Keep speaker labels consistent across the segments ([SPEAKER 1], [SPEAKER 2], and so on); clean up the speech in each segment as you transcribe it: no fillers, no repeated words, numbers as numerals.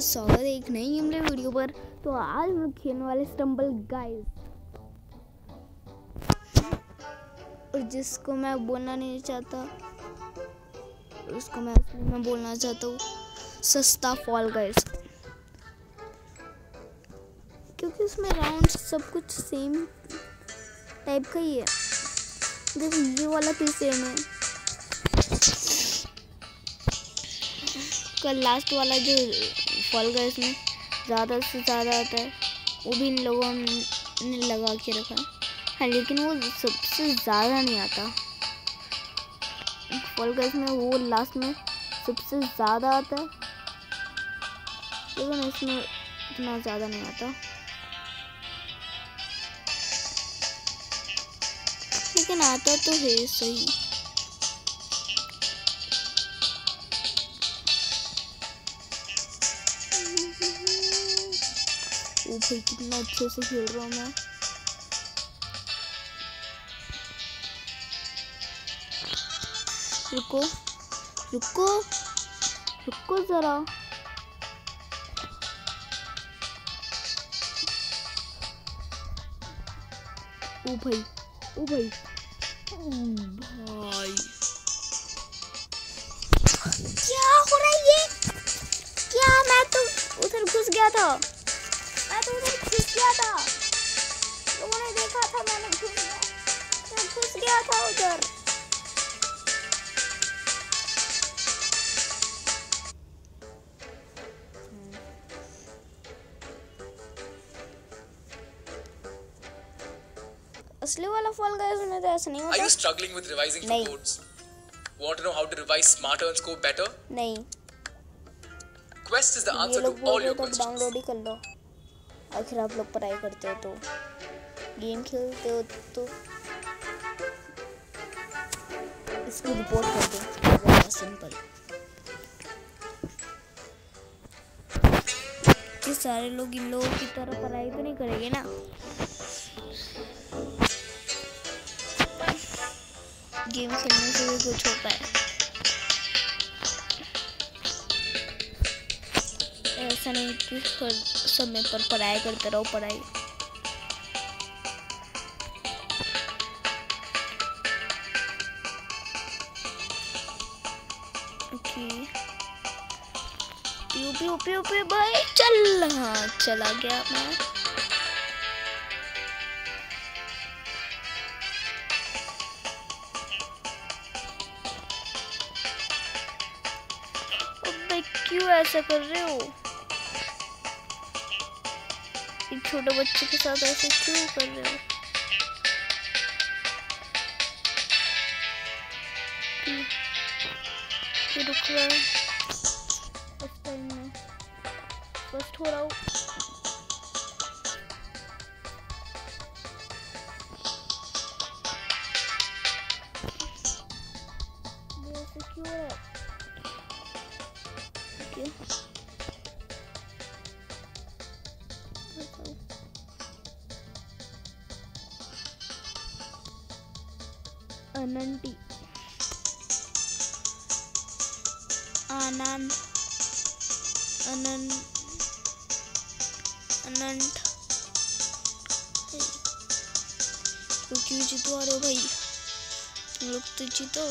[SPEAKER 1] स्वागत है एक नई गेम प्ले वीडियो पर। तो आज हम लोग खेलने वाले स्टम्बल गाइस, और जिसको मैं बोलना नहीं चाहता उसको मैं असली में बोलना चाहता हूँ सस्ता फॉल गाइस, क्योंकि उसमें राउंड सब कुछ सेम टाइप का ही है। देखो ये वाला भी सेम है, कल लास्ट वाला जो फॉल गाइस में ज़्यादा से ज़्यादा आता है वो भी इन लोगों ने लगा के रखा है। हाँ, लेकिन वो सबसे ज़्यादा नहीं आता। फॉल गाइस में वो लास्ट में सबसे ज़्यादा आता है, लेकिन इसमें इतना ज़्यादा नहीं आता, लेकिन आता तो है सही। ओ भाई कितना अच्छे से खेल रहा हूँ मैं। रुको रुको रुको जरा, ओ भाई ओ भाई ओ भाई, क्या हो रहा है ये? क्या मैं तो उधर घुस गया था, लोगों ने देखा था, मैं घुस गया था उधर। असली वाला फॉल गाइस में तो ऐसा नहीं होता।
[SPEAKER 2] Are you struggling with revising for codes? Want to know how to revise smarter and score better?
[SPEAKER 1] नहीं,
[SPEAKER 2] Quest is the answer to all your questions.
[SPEAKER 1] Download ही कर लो। आखिर आप लोग पढ़ाई करते हो तो, गेम खेलते हो तो इसको रिपोर्ट कर दो। सिंपल, कि सारे लोग इन लोगों की तरह पढ़ाई तो नहीं करेंगे ना। गेम खेलने से भी कुछ होता है, ऐसा नहीं कि हर समय पर पढ़ाई करते रहो। पढ़ाई ओके भाई चल। हाँ चला गया मैं। अबे क्यों ऐसा कर रहे हो? एक छोटे बच्चे के साथ ऐसे क्यों कर रहे हो? ये रुक रहा है, फर्स्ट टाइम में फर्स्ट हो रहा हूँ। ये ऐसे क्यों हो रहा है? ओके अनंटी आनंद अनंत तो क्यों जितवा रहे हो भाई? तुम लोग तो जीतो।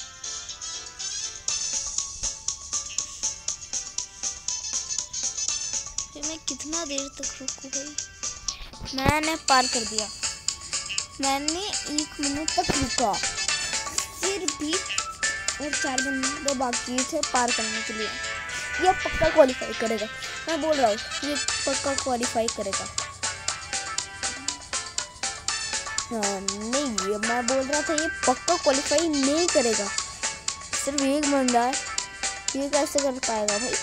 [SPEAKER 1] मैं कितना देर तक रुकूं भाई? मैंने पार कर दिया, मैंने 1 मिनट तक रुका, फिर भी और 4 बंदे बाकी थे पार करने के लिए। ये पक्का क्वालिफाई करेगा, मैं बोल रहा हूँ, ये पक्का क्वालिफाई करेगा। नहीं, ये मैं बोल रहा था ये पक्का क्वालिफाई नहीं करेगा। सिर्फ एक बंदा है, ये कैसे कर पाएगा भाई?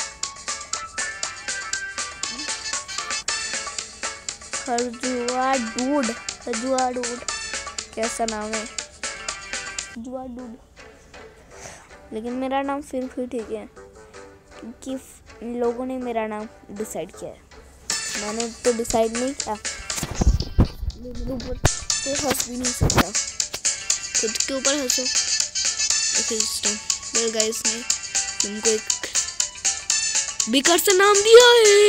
[SPEAKER 1] हरजुआ डूड कैसा नाम है? जुआ डूड, लेकिन मेरा नाम फिर भी ठीक है, क्योंकि लोगों ने मेरा नाम डिसाइड किया है। मैंने तो डिसाइड नहीं किया, मेरे ऊपर कोई हंस भी नहीं सकता। खुद के ऊपर हंसो। ओके गाइस ने तुमको एक बेकार सा नाम दिया है।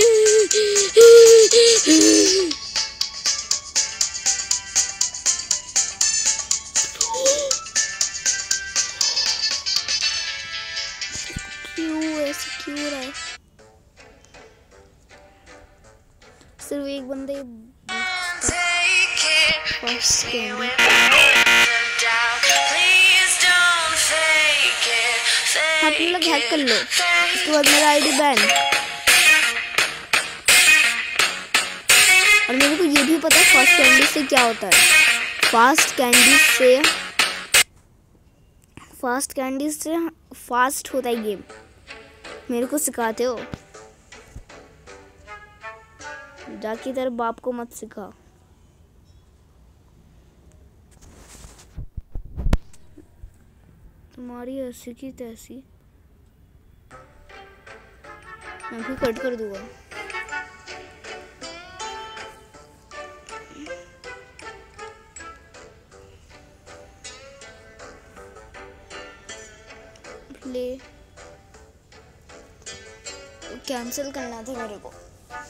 [SPEAKER 1] क्यों ऐसे क्यों रहा है? सिर्फ एक बंदे हाँ तुम लोग हैक कर लो, उसके बाद मेरा आईडी बैन। और मेरे को ये भी पता है फास्ट कैंडी से क्या होता है। फास्ट कैंडी से फास्ट होता है गेम। मेरे को सिखाते हो? जाके तेरे बाप को मत सिखा। तुम्हारी ऐसी की तैसी मैं भी कट कर दूंगा। प्ले कैंसिल करना था मेरे को,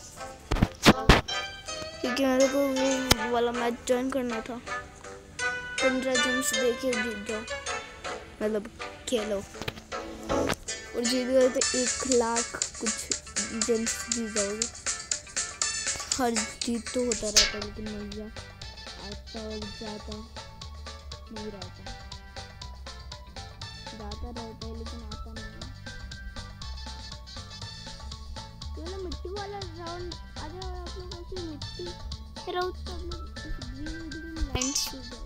[SPEAKER 1] क्योंकि मेरे को वो वाला मैच ज्वाइन करना था। 15 गेम्स देके जीत जाओ, मतलब खेलो, और जीत गए तो 1 लाख कुछ गेम्स जीत जाओगे। हर जीत तो होता रहता है, लेकिन मजा आता और जाता नहीं रहता। जाता रहता है लेकिन आता नहीं है। तो मिट्टी वाला राउंड आ जाओ आप लोग, ऐसे मिट्टी राउंड तो आप लोग ग्रीन लाइन्स हो जाओ।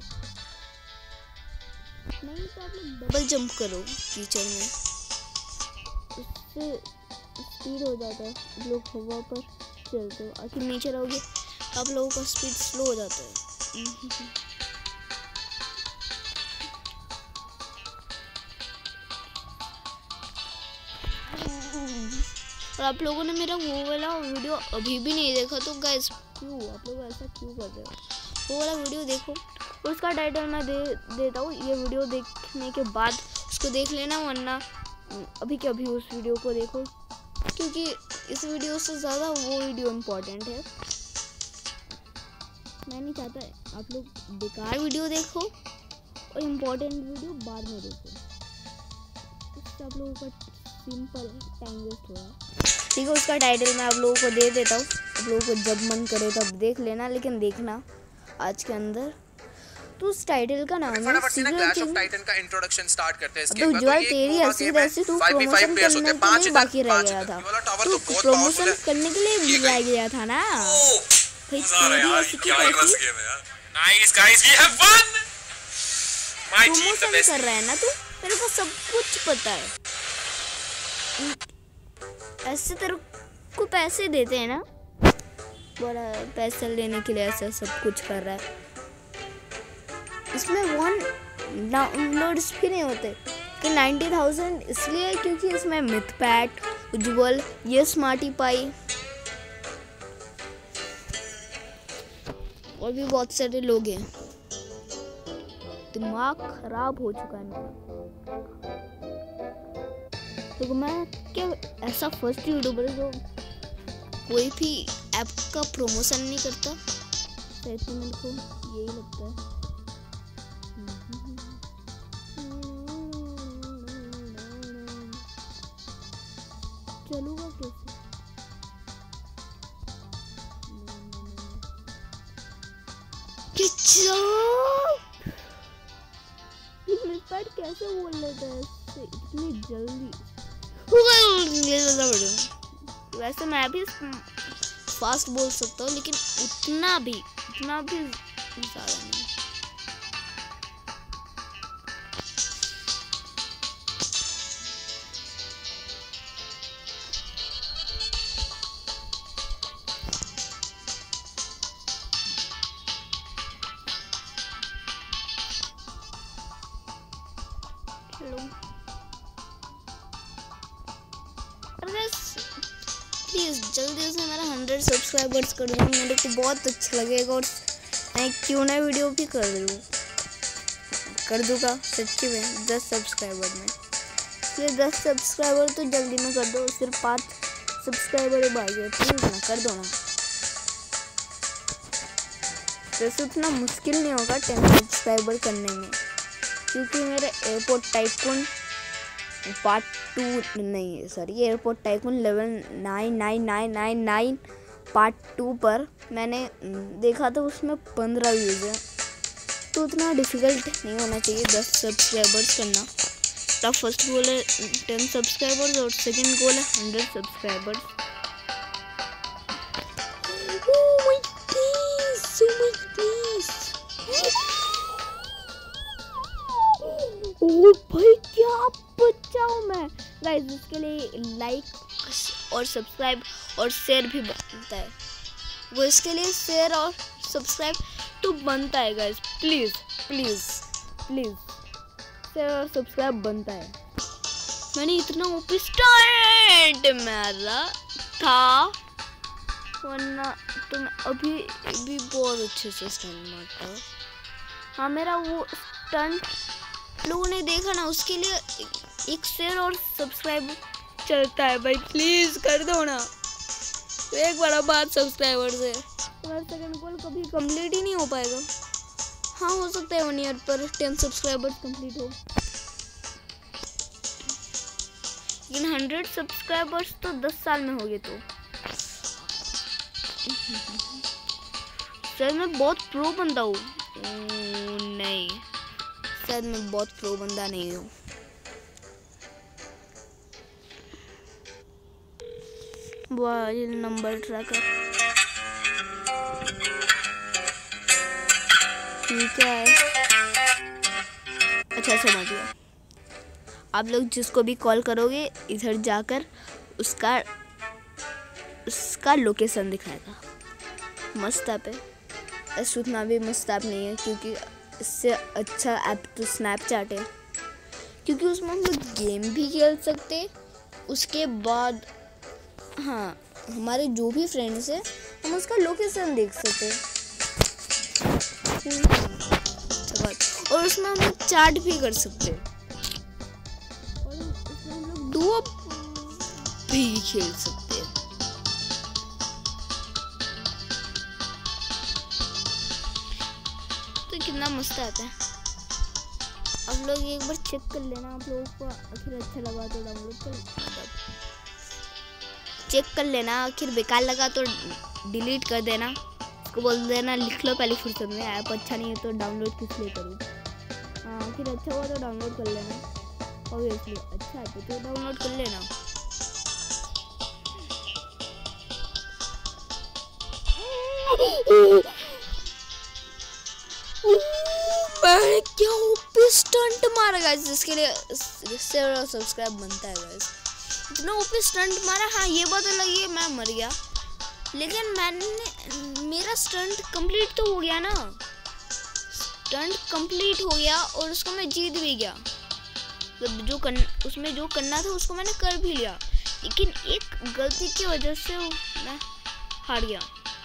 [SPEAKER 1] नहीं तो आप लोग डबल जंप करो कीचड़ में, उससे स्पीड हो जाता है। आप लोग हवा पर चलते हो, आखिर नीचे रहोगे आप लोगों का स्पीड स्लो हो जाता है। और आप लोगों ने मेरा वो वाला वीडियो अभी भी नहीं देखा, तो गाइस क्यों आप लोग ऐसा क्यों कर रहे हो? वो वाला वीडियो देखो, उसका टाइटल मैं देता हूँ। ये वीडियो देखने के बाद उसको देख लेना, वरना अभी के अभी उस वीडियो को देखो, क्योंकि इस वीडियो से ज़्यादा वो वीडियो इम्पोर्टेंट है। मैं नहीं चाहता आप लोग बेकार वीडियो देखो और इम्पोर्टेंट वीडियो बाद में देखो, इससे आप लोगों का सिंपल टाइम वेस्ट हो रहा है। ठीक है, उसका टाइटल मैं आप लोगों को दे देता हूँ। आप लोगों को जब मन करे तब देख लेना, लेकिन देखना आज के अंदर। तो उस टाइटल का नाम है
[SPEAKER 2] क्लैश ऑफ टाइटन का इंट्रोडक्शन स्टार्ट करते हैं इसके
[SPEAKER 1] बाद। तो तेरी ऐसी वैसी तू प्रमोशन करने के लिए बाकी रह गया था, तू प्रमोशन करने के लिए रह गया था ना भाई। तेरी ऐसी की तैसी
[SPEAKER 2] nice guys, we have one. My team the best
[SPEAKER 1] कर रहा है ना तू, मेरे को सब कुछ पता है। ऐसे तेरे को पैसे देते हैं ना, बड़ा पैसा लेने के लिए ऐसा सब कुछ कर रहा है। इसमें 1 डाउनलोड्स भी नहीं होते कि 90,000, इसलिए क्योंकि इसमें मिथपैट, उज्जवल, ये स्मार्टी पाई और भी बहुत सारे लोग हैं। दिमाग खराब हो चुका है मेरा। तो मैं क्या ऐसा फर्स्ट यूट्यूबर जो कोई भी ऐप का प्रमोशन नहीं करता, तो मेरे को यही लगता है। चलूंगा कैसे? कैसे बोल लेता है इतनी जल्दी? वैसे मैं भी फास्ट बोल सकता हूँ, लेकिन उतना भी ज़्यादा नहीं। प्लीज़ जल्दी से मेरा 100 सब्सक्राइबर्स कर दो, मेरे को बहुत अच्छा लगेगा। और मैं क्यों ना वीडियो भी कर दूँगा सच्ची में 10 सब्सक्राइबर में। इसलिए 10 सब्सक्राइबर तो जल्दी में कर दो, सिर्फ सब्सक्राइबर भाई प्लीज ना कर दो ना। वैसे उतना मुश्किल नहीं होगा 10 सब्सक्राइबर करने में, क्योंकि मेरे एयरपोर्ट टाइकून पार्ट 2 नहीं है sorry airport tycoon level 99999 part 2 पर मैंने देखा था, उसमें 15 व्यूज़ है। तो उतना डिफ़िकल्ट नहीं होना चाहिए 10 सब्सक्राइबर्स करना। तो फर्स्ट गोल है 10 सब्सक्राइबर्स और सेकंड गोल है 100 सब्सक्राइबर्स। ओ भाई क्या बच्चा हूँ मैं गाइस। इसके लिए लाइक और सब्सक्राइब और शेयर भी बनता है। वो इसके लिए शेयर और सब्सक्राइब तो बनता है guys. Please please please share और सब्सक्राइब बनता है। मैंने इतना ओपी स्टार्ट मारा था, वरना तो मैं अभी भी बहुत अच्छे से स्टंट मारता। हाँ मेरा वो स्टंट लोगों ने देखा ना, उसके लिए एक शेयर और सब्सक्राइब चलता है भाई। प्लीज़ कर दो ना, एक बड़ा बात सब्सक्राइबर से। मेरा सेकंड गोल कभी कंप्लीट ही नहीं हो पाएगा। हाँ हो सकता है 1 ईयर पर 10 सब्सक्राइबर्स कंप्लीट हो, लेकिन 100 सब्सक्राइबर्स तो 10 साल में हो गए। तो शायद मैं बहुत प्रो बंदा हूँ। नहीं शायद मैं बहुत प्रो बंदा नहीं हूँ। मोबाइल नंबर ट्रैकर ठीक है। अच्छा समझ गया। आप लोग जिसको भी कॉल करोगे इधर जाकर उसका लोकेशन दिखाएगा। मस्त ऐप है। ऐसे उतना भी मस्त ऐप नहीं है, क्योंकि इससे अच्छा ऐप तो स्नैपचैट है, क्योंकि उसमें हम लोग गेम भी खेल सकते। उसके बाद हाँ हमारे जो भी फ्रेंड्स हैं हम उसका लोकेशन देख सकते। और उसमें हम लोग चैट भी कर सकते, और उसमें हम लोग डुओ भी खेल सकते। तो कितना मस्त आता है। आप लोग एक बार चेक कर लेना, आप लोगों को आखिर अच्छा लगा तो डाउनलोड कर चेक कर लेना। आखिर बेकार लगा तो डिलीट कर देना। उसको बोल देना लिख लो पहले फुर्सत में, ऐप अच्छा नहीं है तो डाउनलोड किस लिए करूँ। हाँ आखिर अच्छा हुआ तो डाउनलोड कर लेना। ऑब्वियसली अच्छा है तो डाउनलोड कर लेना। मैंने क्या ओपी स्टंट मारा गाइस, जिसके लिए शेयर और सब्सक्राइब बनता है गाइस। इतना ओपी स्टंट मारा। हाँ ये बात अलग है मैं मर गया, लेकिन मेरा स्टंट कंप्लीट तो हो गया ना। स्टंट कंप्लीट हो गया और उसको मैं जीत भी गया। उसमें जो करना था उसको मैंने कर भी लिया, लेकिन एक गलती की वजह से मैं हार गया।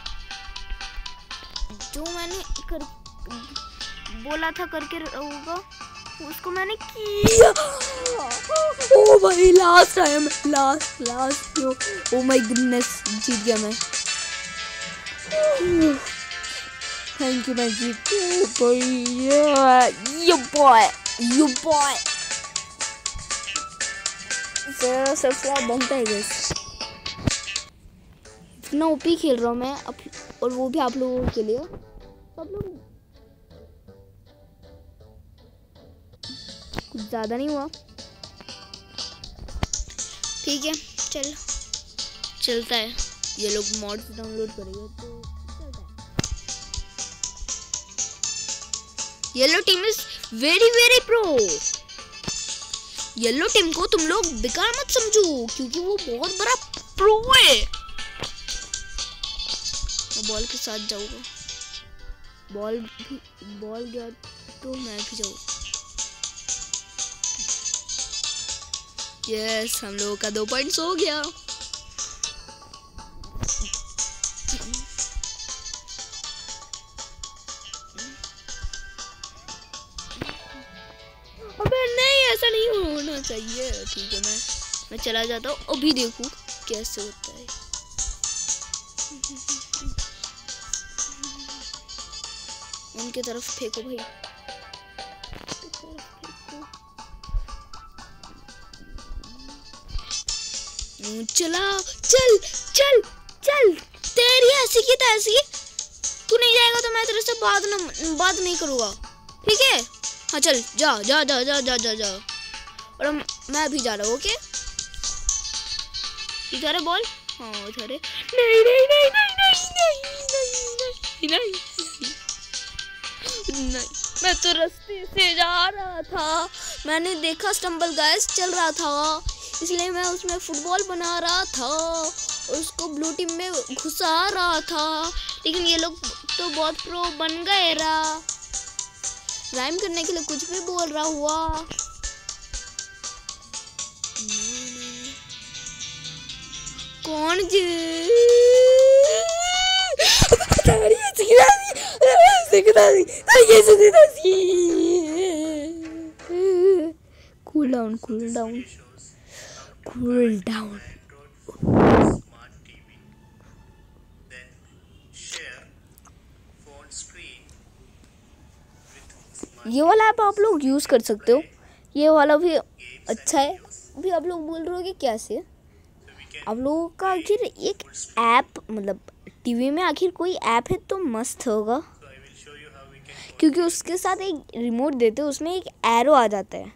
[SPEAKER 1] जो मैंने बोला था करके रहूँगा उसको मैंने किया। ओ भाई last time last oh my goodness जीत गया मैं। थैंक यू मैं जीत यू बॉय सब्सक्राइब बनता है गाइस। इतना ओपी खेल रहा हूँ मैं और वो भी आप लोगों के लिए। आप लोग कुछ ज़्यादा नहीं हुआ, ठीक है चलता है। ये लोग मॉड्स डाउनलोड करेंगे तो चलता है। Yellow team is very pro. Yellow team को तुम लोग बेकार मत समझो, क्योंकि वो बहुत बड़ा प्रो है। मैं बॉल के साथ जाऊंगा, बॉल गया तो मैं भी जाऊँ। यस हम लोगों का 2 पॉइंट्स हो गया। अबे नहीं ऐसा नहीं होना चाहिए। ठीक है मैं चला जाता हूँ, अभी देखूँ कैसे होता है। उनके तरफ फेंको भाई, चला, चल चल चल, तेरी ऐसी की तैसी, तू नहीं जाएगा तो मैं तेरे से बात नहीं करूँगा, ठीक है। हाँ चल, जा जा जा जा जा जा जा। और मैं भी जा रहा हूँ, ओके। इधर है बॉल, हाँ उधर है। नहीं नहीं नहीं नहीं नहीं नहीं नहीं नहीं नहीं, मैं तो रास्ते से जा रहा था, मैंने देखा स्टम्बल गाइस चल रहा था, इसलिए मैं उसमें फुटबॉल बना रहा था और उसको ब्लू टीम में घुसा रहा था, लेकिन ये लोग तो बहुत प्रो बन गए। राइम करने के लिए कुछ भी बोल रहा हुआ। कौन जी cool down, cool down, cool down.
[SPEAKER 3] Smart TV. Then share phone screen with smart
[SPEAKER 1] ये वाला ऐप आप लोग यूज़ कर सकते हो, ये वाला भी अच्छा है। अभी आप लोग बोल रहे हो कि कैसे, आप लोगों का आखिर एक ऐप, मतलब टीवी में आखिर कोई ऐप है तो मस्त होगा,
[SPEAKER 3] So I will show you how we can
[SPEAKER 1] क्योंकि उसके साथ एक रिमोट देते हो, उसमें एक एरो आ जाता है।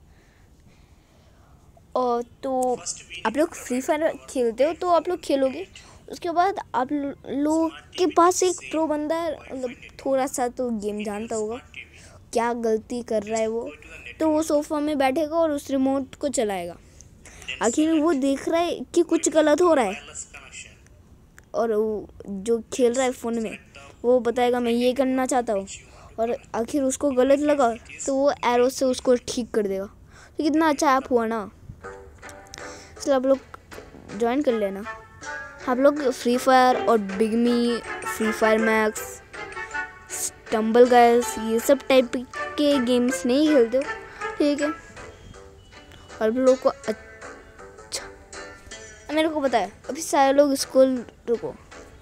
[SPEAKER 1] और तो आप लोग फ्री फायर खेलते हो तो आप लोग खेलोगे, उसके बाद आप लोग के पास एक प्रो बंदा है, मतलब थोड़ा सा तो गेम जानता होगा, क्या गलती कर रहा है वो, तो वो सोफा में बैठेगा और उस रिमोट को चलाएगा। आखिर वो देख रहा है कि कुछ गलत हो रहा है,
[SPEAKER 3] wireless connection.
[SPEAKER 1] और वो जो खेल रहा है फ़ोन में वो बताएगा मैं ये करना चाहता हूँ, और आखिर उसको गलत लगा तो वो एरो से उसको ठीक कर देगा। तो कितना अच्छा ऐप हुआ ना, इसलिए आप लोग ज्वाइन कर लेना। आप लोग फ्री फायर और BGMI, free fire max, stumble guys, ये सब टाइप के गेम्स नहीं खेलते हो, ठीक है। और आप लोग को अच्छा, मेरे को पता है अभी सारे लोग स्कूल, रुको,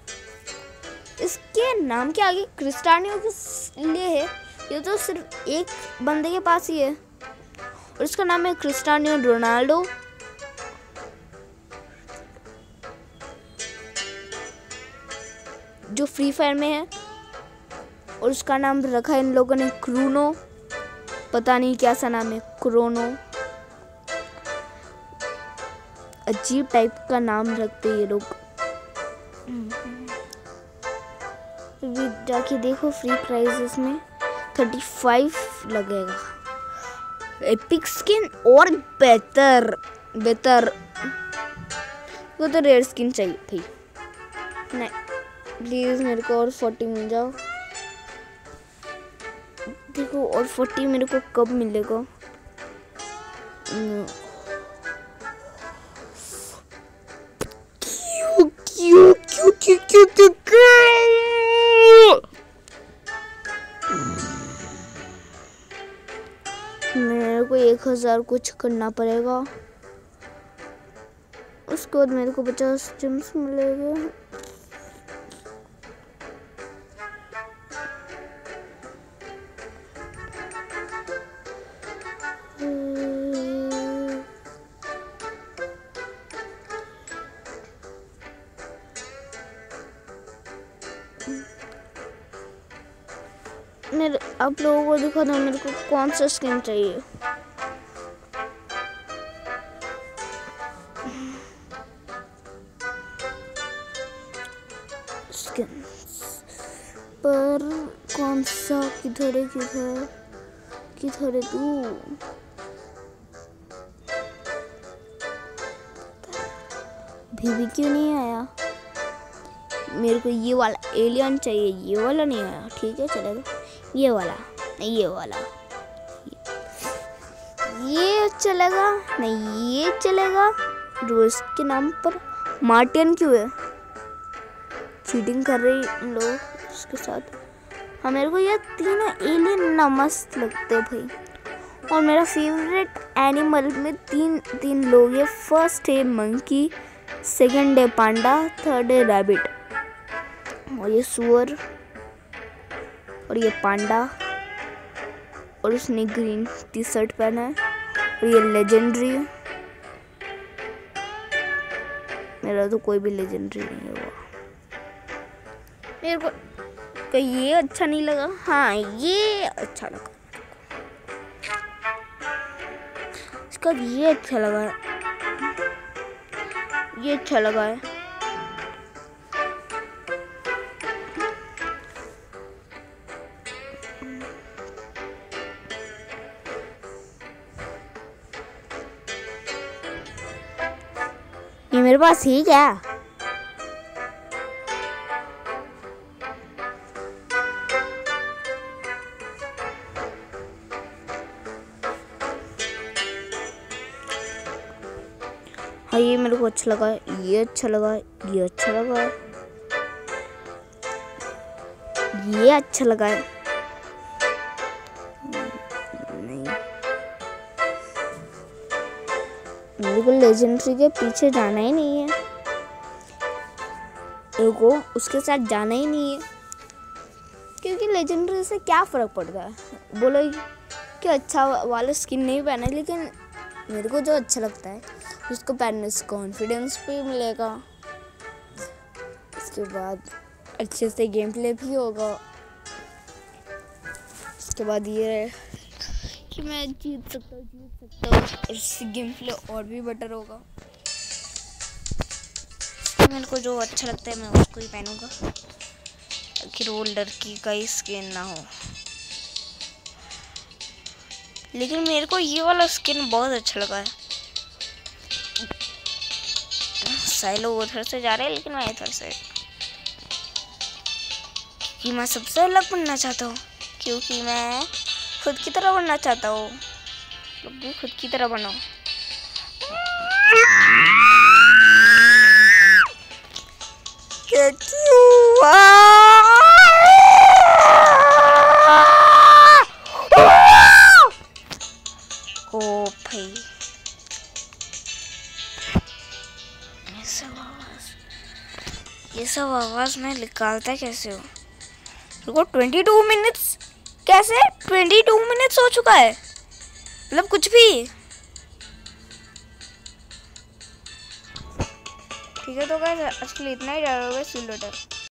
[SPEAKER 1] इसके नाम के आगे क्रिस्टियानो के लिए है, ये तो सिर्फ एक बंदे के पास ही है और इसका नाम है क्रिस्टियानो रोनाल्डो। जो फ्री फायर में है, और उसका नाम रखा है इन लोगों ने क्रूनो, पता नहीं क्या सा नाम है, क्रोनो, अजीब टाइप का नाम रखते ये लोग। अभी जाके देखो फ्री प्राइजेस में 35 लगेगा, एपिक स्किन और बेहतर बेहतर, वो तो रेयर स्किन चाहिए भाई। नहीं प्लीज़ मेरे को और 40 मिल जाओ, देखो और 40 मेरे को कब मिलेगा। क्यों क्यों क्यों क्यों क्यों क्यों क्यों? मेरे को 1000 कुछ करना पड़ेगा, उसके बाद मेरे को 50 जेम्स मिलेगा। मेरे आप लोगों को दिखा दो मेरे को कौन सा स्किन चाहिए। स्किन पर कौन सा, किधर है किधर किधर है तू? भी क्यों नहीं आया? मेरे को ये वाला एलियन चाहिए, ये वाला नहीं आया, ठीक है चलेगा। ये वाला नहीं, ये वाला, ये चलेगा नहीं, ये चलेगा। रोज के नाम पर मार्टिन क्यों है? चीटिंग कर रही लोग उसके साथ। हाँ मेरे को ये तीनों एलियन ना मस्त लगते हैं भाई। और मेरा फेवरेट एनिमल में तीन लोग है। फर्स्ट है मंकी, सेकंड है पांडा, थर्ड है रैबिट। और ये सुअर और ये पांडा और उसने ग्रीन टी शर्ट पहना है और ये लेजेंडरी है। मेरा तो कोई भी लेजेंडरी नहीं हुआ। मेरे को ये अच्छा नहीं लगा। हाँ ये अच्छा लगा, इसका ये अच्छा लगा है, ये अच्छा लगा है। ये मेरे पास ही क्या? हाँ ये मेरे को अच्छा लगा है, ये अच्छा लगा है, ये अच्छा लगा है, ये अच्छा लगा है। नहीं, मेरे को लेजेंडरी के पीछे जाना ही नहीं है, मेरे को उसके साथ जाना ही नहीं है, क्योंकि लेजेंडरी से क्या फर्क पड़ता है। बोलो कि अच्छा वाला स्किन नहीं पहना, लेकिन मेरे को जो अच्छा लगता है उसको पहनने से कॉन्फिडेंस भी मिलेगा, इसके बाद अच्छे से गेम प्ले भी होगा, इसके बाद ये कि मैं जीत सकता हूँ और इससे गेम प्ले और भी बेटर होगा। तो मेरे को जो अच्छा लगता है मैं उसको ही पहनूंगा, ताकि वो लड़की का ही स्किन ना हो। लेकिन मेरे को ये वाला स्किन बहुत अच्छा लगा है। साइलो उधर से जा रहे हैं, लेकिन मैं इधर से, कि मैं सबसे अलग बनना चाहता हूँ, क्योंकि मैं खुद की तरह बनना चाहता हूँ। लोग भी खुद की तरह बनो। ओ भाई ये सब आवाज मैं निकालता कैसे हो? रुको 22 मिनट्स कैसे? 22 मिनट्स हो चुका है, मतलब कुछ भी। ठीक है तो गाइस आज के लिए इतना ही। सिल लेटर।